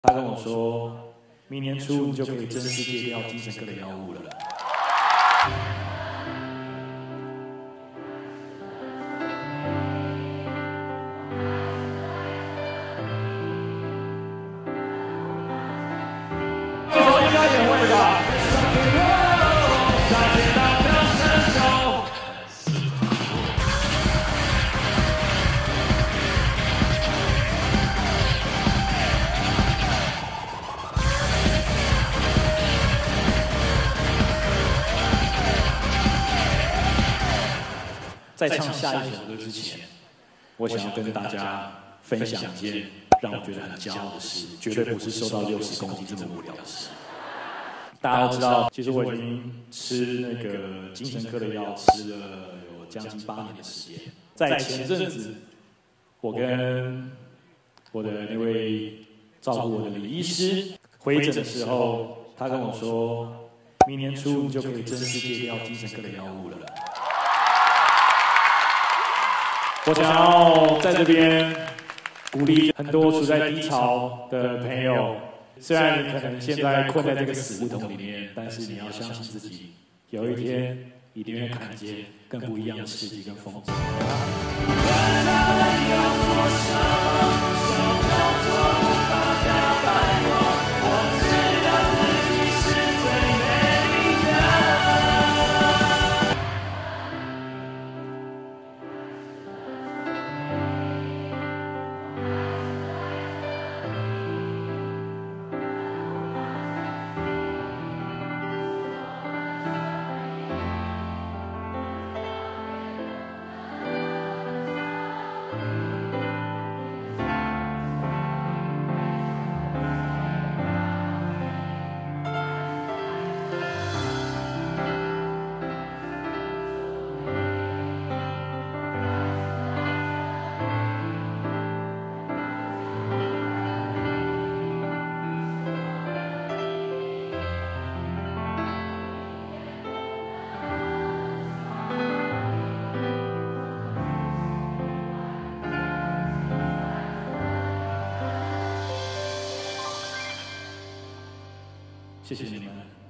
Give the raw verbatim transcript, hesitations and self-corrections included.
他跟我说，明年初你就可以正式戒掉精神科的药物了。这首应该也会吧？在唱下一首歌之前，我想要跟大家分享一件让我觉得很骄傲的事，绝对不是瘦到六十公斤这么无聊的事。大家都知道，其实我已经吃那个精神科的药吃了有将近八年的时间。在前阵子，我跟我的那位照顾我的李医师回诊的时候，他跟我说，明年初你就可以正式戒掉精神科的药物了。我想要在这边鼓励很多处在低潮的朋友，虽然你可能现在困在这个死胡同里面，但是你要相信自己，有一天一定会看见更不一样的世界跟风景。谢谢你们。